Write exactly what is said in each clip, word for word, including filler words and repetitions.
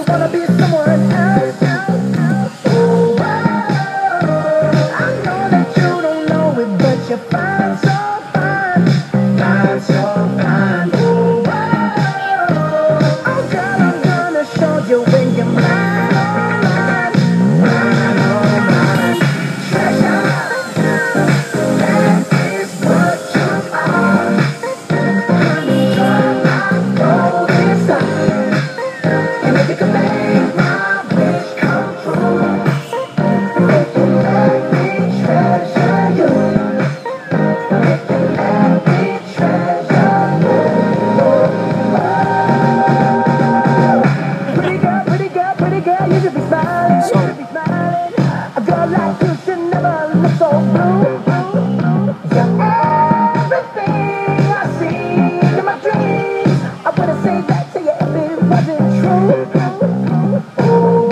wanna be someone else. Oh, I know that you don't know it, but you're fine, so fine, fine, so fine. Oh, oh, girl, I'm gonna show you when you're mine, mine, mine, oh, mine. Treasure, that is what you are. Honey, you're my golden star. And if you can make my wish come true, if you let me treasure you, if you let me treasure you. Pretty girl, pretty girl, pretty girl, you should be smiling, you should be smiling. A girl like you should never look so blue. You're everything I see in my dreams. I wouldn't say that to you if it wasn't true. Oh,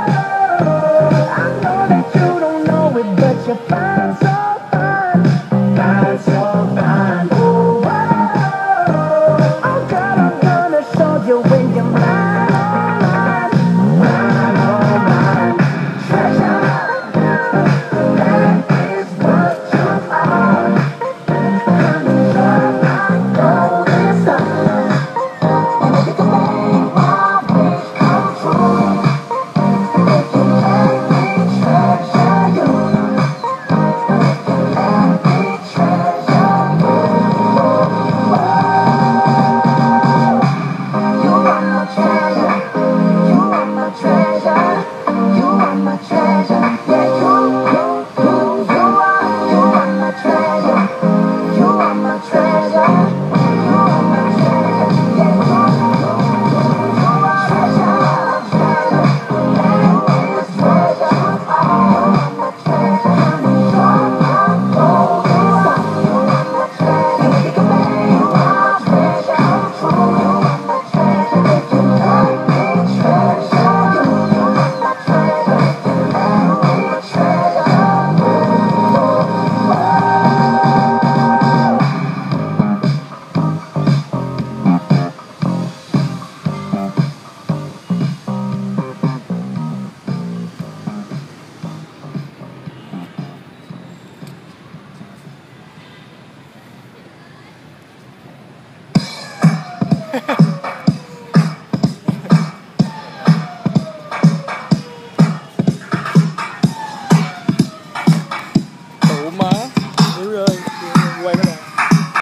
I know that you don't know it, but you're fine, so fine, fine, so fine. Oh, oh, girl, I'm gonna show you when you're mine, mine, oh, mine. Treasure, that is what you are. Honey, you're my golden star. And if you can make my wish come true, if you let me treasure you, if you let me treasure you. You are my treasure, you are my treasure, you are my treasure. Yeah, you, you, you, you are, you are my treasure, you are my treasure, you are my treasure. Yeah, you, you, you, you are treasure, treasure. That is treasure. You are my treasure, honey, you're my golden star. You are my treasure. And if you can make my wish come true, you are my treasure. If you let me treasure you, you are my treasure. If you let me treasure you.